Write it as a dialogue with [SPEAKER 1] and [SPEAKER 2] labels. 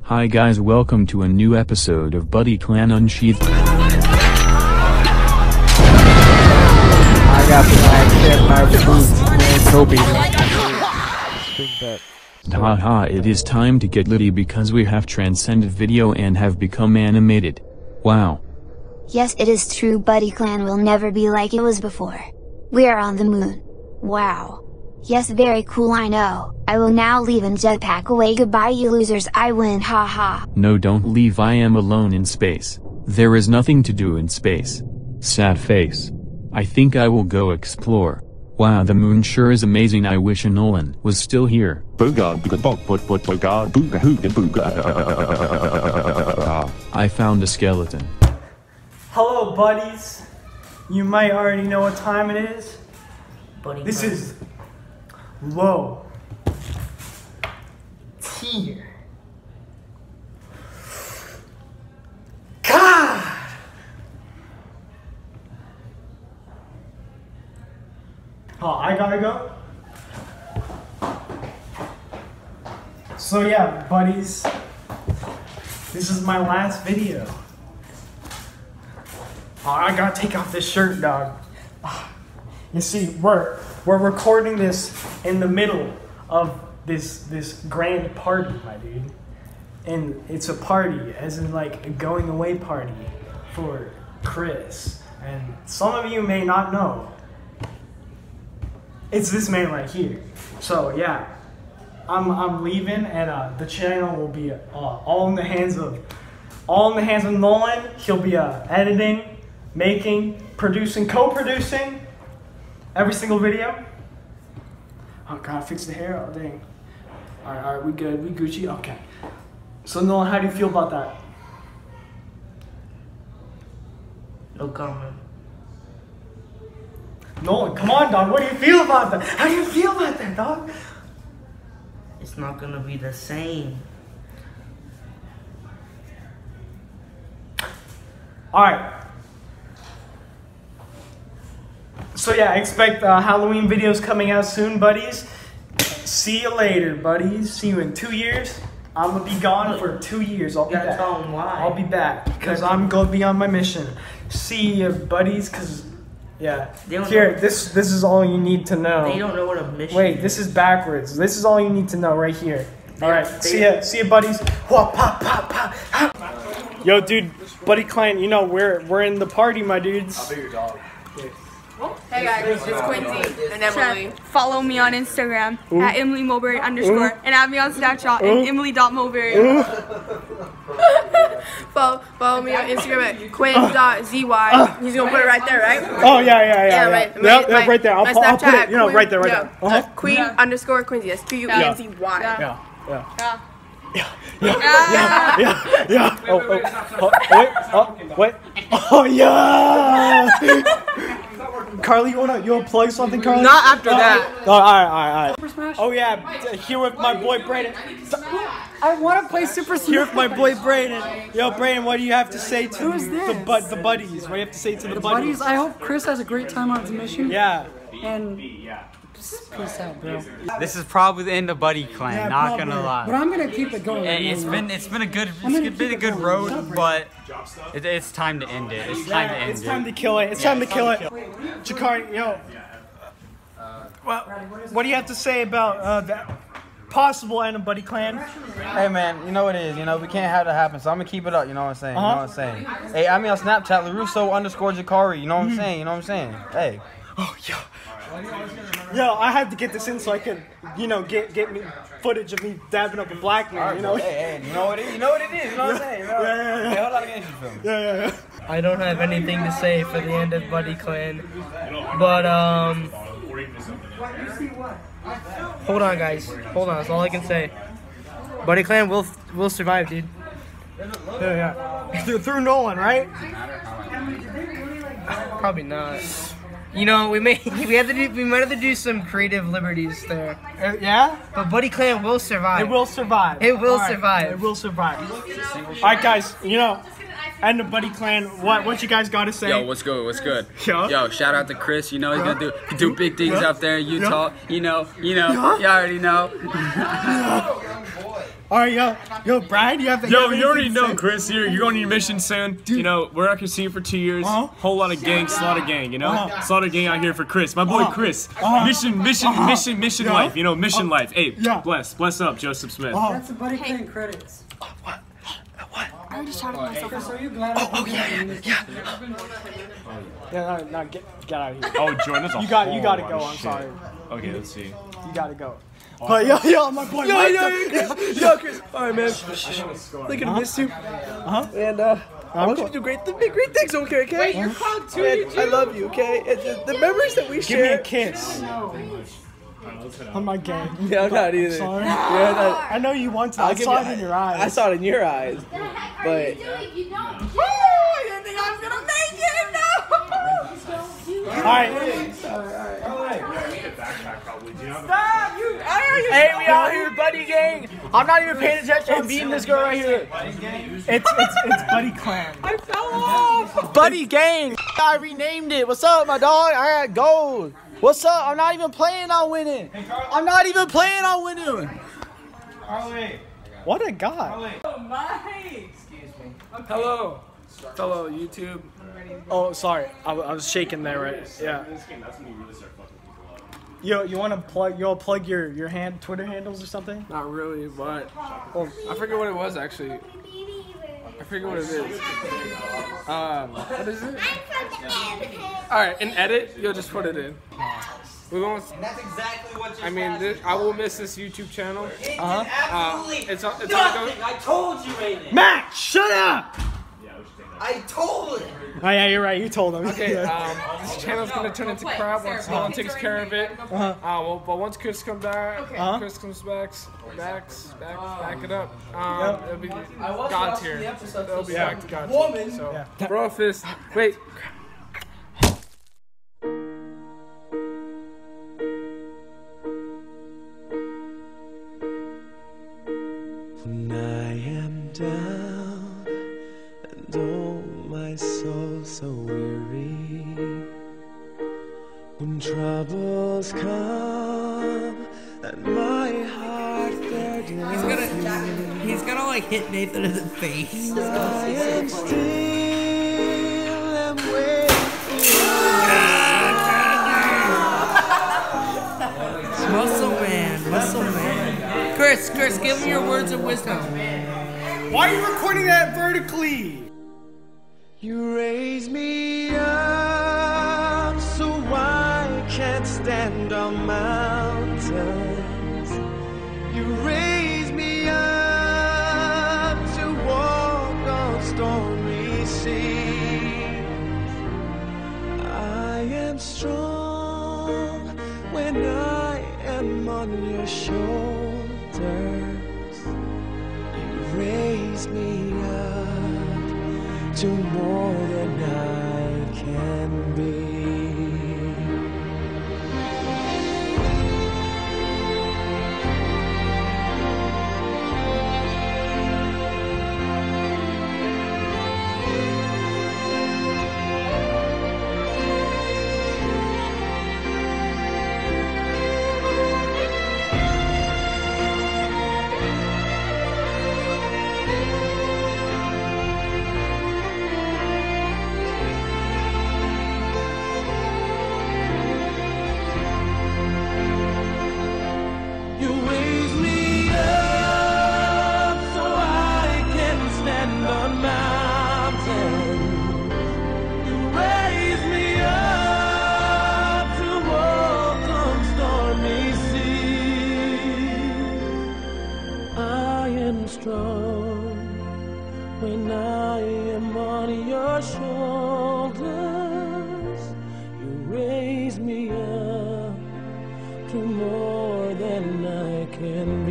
[SPEAKER 1] Hi guys, welcome to a new episode of BUDDYCLAN Unsheathed.
[SPEAKER 2] I got my boots, man, Toby.
[SPEAKER 1] Haha, it is time to get litty because we have transcended video and have become animated. Wow.
[SPEAKER 3] Yes, it is true, BUDDYCLAN will never be like it was before. We are on the moon. Wow. Yes, very cool, I know. I will now leave and jetpack away. Goodbye you losers, I win, haha.
[SPEAKER 1] No, don't leave, I am alone in space. There is nothing to do in space. Sad face. I think I will go explore. Wow, the moon sure is amazing. I wish a Nolan was still here. I found a skeleton.
[SPEAKER 4] Hello buddies, you might already know what time it is. This is low tier. God! Oh, I gotta go. So yeah, buddies, this is my last video. Oh, I gotta take off this shirt, dog. You see, we're recording this in the middle of this grand party, my dude. And it's a party, as in like a going away party for Chris. And some of you may not know. It's this man right here. So yeah, I'm leaving, and the channel will be all in the hands of Nolan. He'll be editing, making, producing, co-producing every single video. Oh god, fix the hair. Oh dang. Alright, we good, we Gucci. Okay. So Nolan, how do you feel about that?
[SPEAKER 5] No comment.
[SPEAKER 4] Nolan, come on, dog. What do you feel about that? How do you feel about that, dog?
[SPEAKER 5] It's not gonna be the same.
[SPEAKER 4] Alright. So yeah, expect Halloween videos coming out soon, buddies. See you later, buddies. See you in 2 years. I'm gonna be gone for 2 years. I'll be back.
[SPEAKER 5] Tell them why.
[SPEAKER 4] I'll be back because I'm gonna be on my mission. See you, buddies. Cause yeah. Here, this is all you need to know.
[SPEAKER 5] They don't know what a mission.
[SPEAKER 4] Wait, this is backwards. This is all you need to know right here. All right. See ya, buddies. Whoa, pop, pop, pop. Yo, dude, BUDDYCLAN. You know we're in the party, my dudes.
[SPEAKER 6] I'll be your dog.
[SPEAKER 7] Hey guys, it's Quincy and Emily. Follow me on Instagram at EmilyMulberry_ and add me on Snapchat at Emily.mulberry. follow me on Instagram at Quinn.zy. He's gonna put it right there, right?
[SPEAKER 4] Oh yeah.
[SPEAKER 7] Right there.
[SPEAKER 4] I'll put it, right there, right there.
[SPEAKER 7] Queen_Quincy. That's QUENZY.
[SPEAKER 4] Yeah. Wait. Oh yeah. Carly, you wanna plug something, Carly?
[SPEAKER 7] Not after that.
[SPEAKER 4] Oh, all right. Oh yeah, here with my boy Brayden.
[SPEAKER 8] I want to play Super Smash.
[SPEAKER 4] Here with my boy Brayden. Yo, Brayden, what do you have to say to the buddies? What do you have to say to the buddies?
[SPEAKER 8] I hope Chris has a great time on his mission.
[SPEAKER 4] Yeah.
[SPEAKER 8] And just peace out, bro.
[SPEAKER 2] This is probably the end of BUDDYCLAN, not gonna lie.
[SPEAKER 8] But I'm gonna keep it going.
[SPEAKER 2] It's been a good road, but it's time to end it. It's time to
[SPEAKER 4] kill it. It's time to kill it. Jakari, yo. What do you have to say about that possible end of BUDDYCLAN?
[SPEAKER 9] Hey man, you know what it is. You know we can't have that happen, so I'm gonna keep it up. You know what I'm saying? Hey, I'm on Snapchat, LaRusso_Jakari. You know what I'm saying? Hey.
[SPEAKER 4] Oh yeah. Yo, I had to get this in so I could, get me footage of me dabbing up a black man, you know?
[SPEAKER 9] Hey, you know what it is, you know what I'm saying?
[SPEAKER 4] Yeah.
[SPEAKER 9] Hey, hold on again, you feel me?
[SPEAKER 4] Yeah.
[SPEAKER 10] I don't have anything to say for the end of BUDDYCLAN, but, hold on, guys. Hold on, that's all I can say. BUDDYCLAN will survive, dude.
[SPEAKER 4] Yeah. Through Nolan, right?
[SPEAKER 10] Probably not. You know, we might have to do some creative liberties there.
[SPEAKER 4] Yeah?
[SPEAKER 10] But BUDDYCLAN will survive.
[SPEAKER 4] It will survive.
[SPEAKER 10] It will survive.
[SPEAKER 4] It will survive. Alright guys, end of BUDDYCLAN, what you guys gotta say?
[SPEAKER 11] Yo, what's good? Yo, shout out to Chris, he's gonna do big things out there in Utah. You already know.
[SPEAKER 4] All right, yo, Brian, you have to.
[SPEAKER 6] Yo, you already know, Chris. You're going on your mission soon. Dude. You know, we're not gonna see you for 2 years. Whole lot of gang, Slaughter gang. You know, Slaughter gang out here for Chris, my boy Chris. Mission life. You know, mission life. Hey, bless up, Joseph Smith.
[SPEAKER 8] That's the BUDDYCLAN credits.
[SPEAKER 7] I already shouted myself.
[SPEAKER 8] So you glad?
[SPEAKER 4] Yeah, no, get out of here.
[SPEAKER 6] Oh, Jordan, that's
[SPEAKER 4] you gotta go. I'm sorry.
[SPEAKER 6] Okay, let's see.
[SPEAKER 4] You gotta go. But yo, my boy.
[SPEAKER 10] Yo, Chris. All right, man. Look at miss you. And I want you to do great things, okay?
[SPEAKER 7] Wait, you're called too.
[SPEAKER 10] I love you, okay? The memories that we share.
[SPEAKER 4] Give me a kiss. I'm not gay.
[SPEAKER 10] Yeah, I'm not either.
[SPEAKER 4] Sorry.
[SPEAKER 10] Yeah,
[SPEAKER 4] I know you want to. I saw it in your eyes.
[SPEAKER 10] I saw it in your eyes. But.
[SPEAKER 7] I think I'm gonna make it. No.
[SPEAKER 4] All right.
[SPEAKER 10] Hey, we out here, buddy gang. I'm not even paying attention. I'm beating this girl right here.
[SPEAKER 4] It's BUDDYCLAN.
[SPEAKER 10] I fell off. Buddy gang. I renamed it. What's up, my dog? I got gold. What's up? I'm not even planning on winning. I'm not even planning on winning.
[SPEAKER 4] Harley. What a guy.
[SPEAKER 10] Hello, fellow YouTube.
[SPEAKER 4] Oh, sorry. I was shaking there, right? Yeah. You want to plug your Twitter handles or something?
[SPEAKER 10] Not really, but I forget what it was actually. I forget what it is. What is it? All right, in edit, you'll just put it in. We're going. And that's exactly what. I mean, I will miss this YouTube channel. It's
[SPEAKER 5] I told you, Aiden.
[SPEAKER 4] Matt, shut up.
[SPEAKER 5] I told him.
[SPEAKER 4] Oh yeah, you're right. You told him.
[SPEAKER 10] Okay, this channel's gonna turn into crap once Nolan takes care of it. But once Chris comes back, Chris comes back it up. It'll be God tier. It'll be back to God tier. So, bro, fist. Wait.
[SPEAKER 12] When I am down and oh my soul so weary, when troubles come and my heart burdens,
[SPEAKER 5] he's gonna like hit Nathan in the face.
[SPEAKER 12] I am still and waiting.
[SPEAKER 5] Muscle man. Chris, give me your words of wisdom.
[SPEAKER 4] Why are you recording that vertically?
[SPEAKER 12] You raise me up so I can't stand on mountains. You raise me up to walk on stormy seas. I am strong when I am on your shoulders. You raise me up to more than I can be. When I am on your shoulders, you raise me up to more than I can